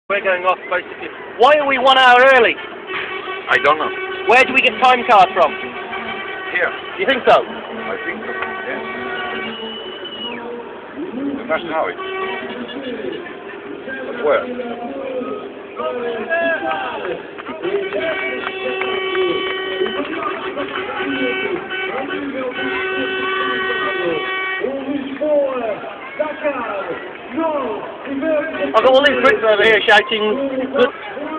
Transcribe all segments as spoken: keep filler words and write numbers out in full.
We're going off basically. Why are we one hour early? I don't know. Where do we get time card from? Here. Do you think so? I think so, yes. That's how it. But where? I've got all these Brits over here shouting. Good.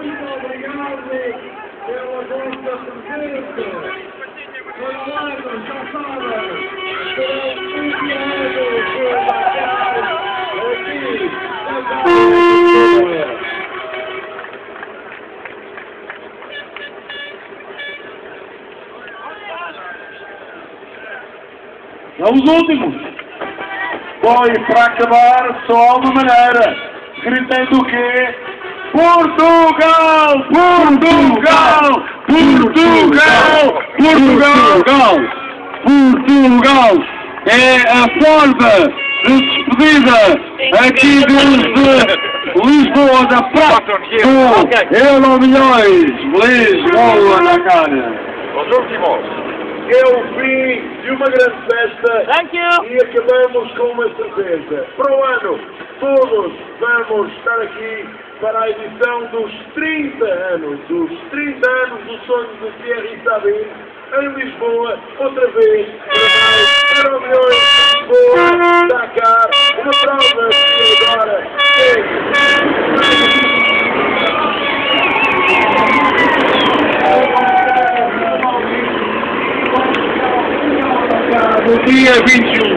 Os últimos. Foi para acabar só uma maneira. Gritando o quê? Portugal! Portugal! Portugal! Portugal! Portugal! É a forma de despedida aqui desde Lisboa, da Praça do Euro Milhões. Lisboa na cara. Os últimos. É o fim de uma grande festa. Thank you. E acabamos com uma certeza. Para o ano, todos vamos estar aqui para a edição dos trinta anos. Dos trinta anos do sonho de Thierry Sabine em Lisboa, outra vez, para mais Euro Milhões, Lisboa, Dakar, uma prova que agora é no dia vinte e um.